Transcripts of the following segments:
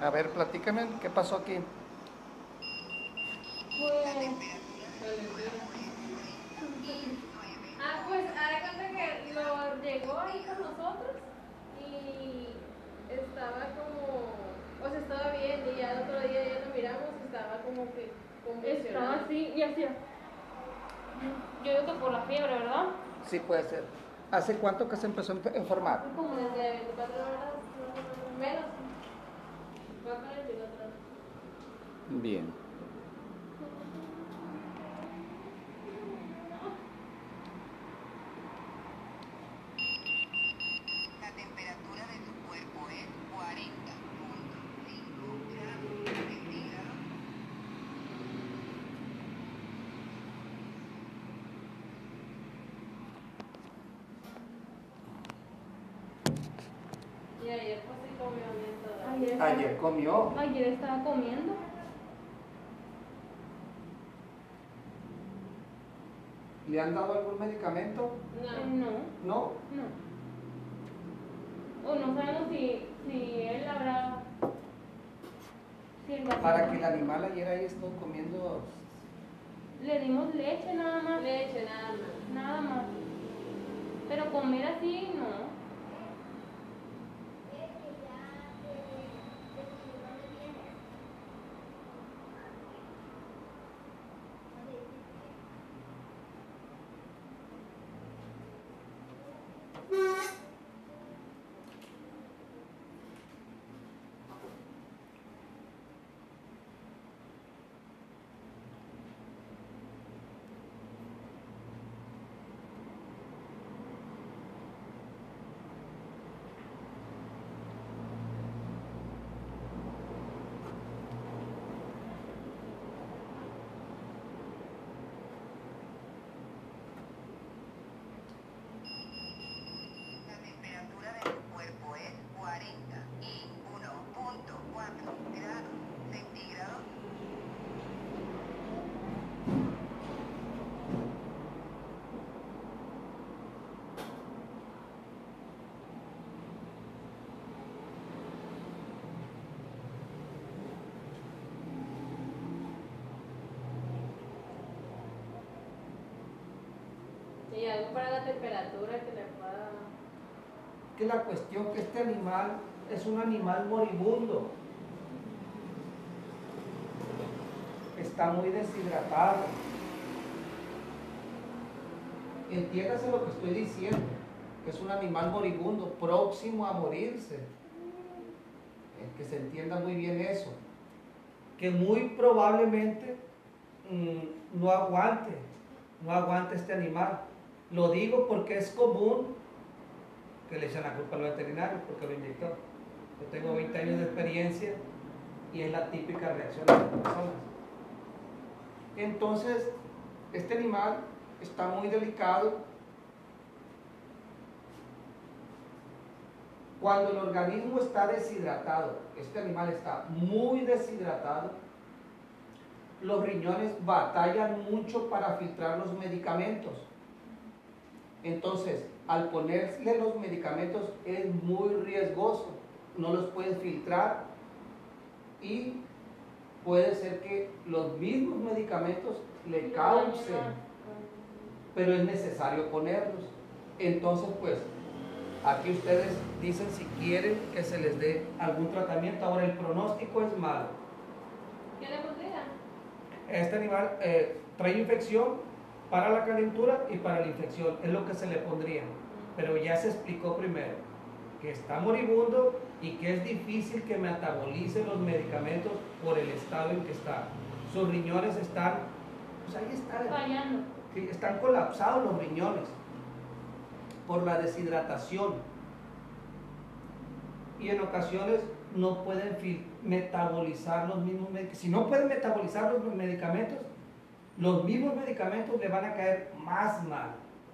A ver, platícame, ¿qué pasó aquí? Pues haz de cuenta que lo llegó ahí con nosotros y estaba como, o sea, estaba bien y ya el otro día ya lo miramos y estaba como que convulsionado. Estaba así y hacía. Yo digo que por la fiebre, ¿verdad? Sí, puede ser. ¿Hace cuánto que se empezó a enfermar? Como desde 24 horas, menos. Va para 24 horas. Bien. La temperatura de tu cuerpo es 40.5 grados centígrados. Y ayer pues sí comió bien todavía. Ayer comió. Ayer estaba comiendo. ¿Le han dado algún medicamento? No. ¿No? No. O no sabemos si él habrá. Si el gatito- Para que el animal ayer ahí estuvo comiendo. Le dimos leche nada más. Leche, nada más. Nada más. Pero comer así, no. La temperatura de tu cuerpo es 41.4 grados centígrados. Y algo para la temperatura que le pueda. Que la cuestión que este animal es un animal moribundo. Está muy deshidratado. Entiéndase lo que estoy diciendo, que es un animal moribundo, próximo a morirse. Que se entienda muy bien eso. Que muy probablemente no aguante este animal. Lo digo porque es común que le echan la culpa a los veterinarios porque lo inyectó. Yo tengo 20 años de experiencia y es la típica reacción de las personas. Entonces, este animal está muy delicado. Cuando el organismo está deshidratado, este animal está muy deshidratado, los riñones batallan mucho para filtrar los medicamentos. Entonces, al ponerle los medicamentos es muy riesgoso, no los puedes filtrar y puede ser que los mismos medicamentos le causen, pero es necesario ponerlos. Entonces, pues, aquí ustedes dicen si quieren que se les dé algún tratamiento. Ahora, el pronóstico es malo. ¿Qué le pondría? Este animal trae infección para la calentura y para la infección, es lo que se le pondría. Pero ya se explicó primero que está moribundo y que es difícil que metabolice los medicamentos por el estado en que está. Sus riñones están, pues ahí están, Fallando. sí, están colapsados los riñones por la deshidratación. Y en ocasiones no pueden metabolizar los mismos medicamentos. Si no pueden metabolizar los medicamentos, los mismos medicamentos le van a caer más mal.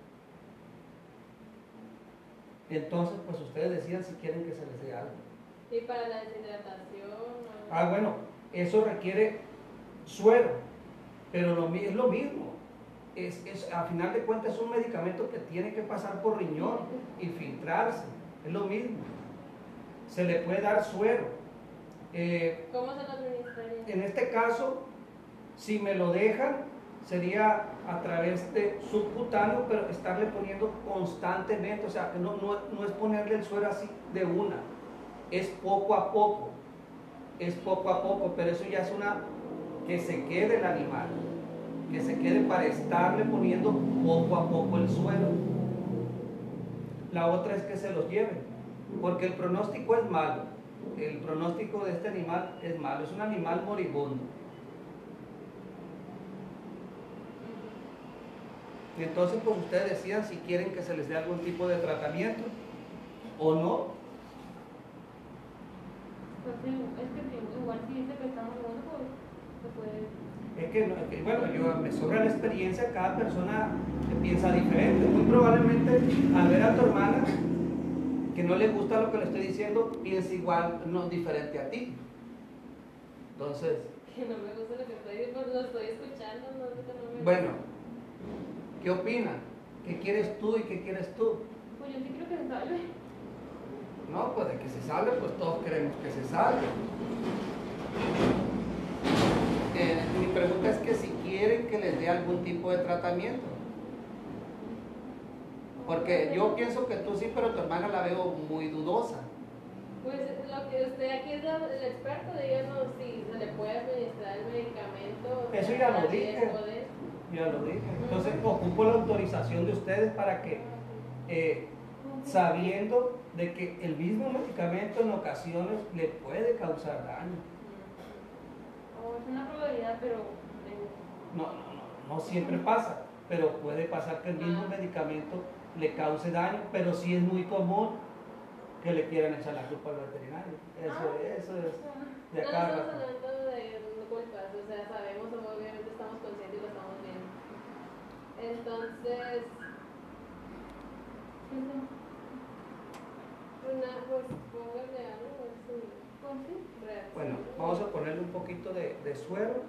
Entonces, pues ustedes decidan si quieren que se les dé algo. Y para la deshidratación. Bueno, eso requiere suero, pero es lo mismo. A final de cuentas es un medicamento que tiene que pasar por riñón y filtrarse, es lo mismo. Se le puede dar suero, ¿Cómo se lo administraría? En este caso, si me lo dejan, sería a través de subcutáneo, pero estarle poniendo constantemente, o sea, no es ponerle el suero así de una, es poco a poco, pero eso ya es una, que se quede el animal, que se quede para estarle poniendo poco a poco el suero. La otra es que se los lleven, porque el pronóstico es malo, el pronóstico de este animal es malo, es un animal moribundo. Y entonces pues ustedes decidan si quieren que se les dé algún tipo de tratamiento o no. Pues sí, es que igual si dice que estamos hablando, pues se puede. Bueno, yo me sobra la experiencia, cada persona piensa diferente. Muy probablemente al ver a tu hermana que no le gusta lo que le estoy diciendo, piensa igual, no diferente a ti. Entonces, Que no me gusta lo que estoy diciendo, lo estoy escuchando, no sé que no me bueno, ¿qué opinan? ¿Qué quieres tú y qué quieres tú? Pues yo sí creo que se salve. No, pues de que se salve, pues todos queremos que se salve. Mi pregunta es que si quieren que les dé algún tipo de tratamiento. Porque yo pienso que tú sí, pero tu hermana la veo muy dudosa. Pues lo que usted aquí es el experto, díganos si se le puede administrar el medicamento. Eso ya lo dije. riesgo de- Ya lo dije. Entonces ocupo la autorización de ustedes para que, sabiendo de que el mismo medicamento en ocasiones le puede causar daño. O es una probabilidad, pero No siempre pasa, pero puede pasar que el mismo medicamento le cause daño, pero sí es muy común que le quieran echar la culpa al veterinario. Eso es de No acá. estamos hablando de culpas, o sea, sabemos, obviamente estamos conscientes y lo estamos viendo. Entonces, pues póngale algo, a ver si reacciona. Bueno, vamos a ponerle un poquito de suero.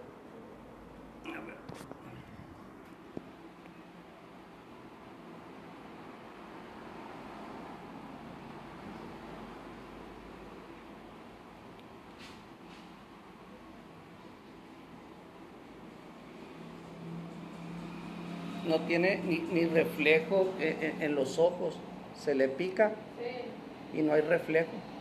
No tiene ni reflejo en los ojos, se le pica Sí. y no hay reflejo.